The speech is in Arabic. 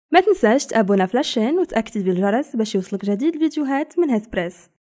ما تنساش تابونا في لاشين وتاكتيفي الجرس باش يوصلك جديد الفيديوهات من هسبريس.